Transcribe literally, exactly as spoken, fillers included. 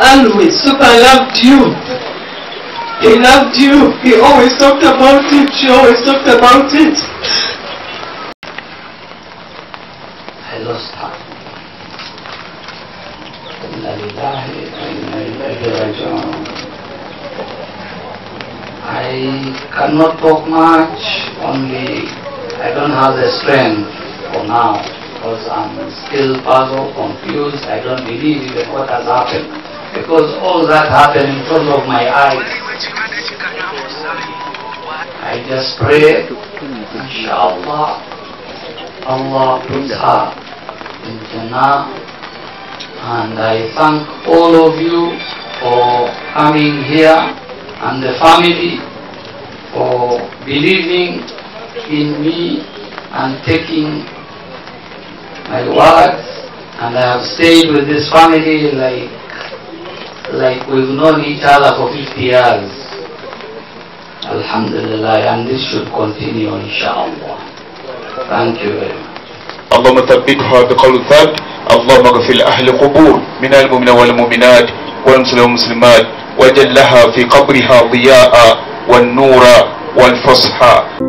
always. Super loved you. He loved you. He always talked about it. She always talked about it. I lost her. I cannot talk much, only I don't have the strength for now because I'm still puzzled, confused. I don't believe even what has happened because all that happened in front of my eyes. I just pray, inshallah, Allah puts her in Jannah, and I thank all of you for coming here and the family for believing in me and taking my words, and I have stayed with this family like like we've known each other for fifty years. Alhamdulillah, and this should continue inshallah. Thank you very much. اللهم ثبتها بقول الثابت. اللهم اغفر لأهل القبور من المؤمنين والمؤمنات والمسلمين والمسلمات، وجل لها في قبرها ضياء والنور والفصحى.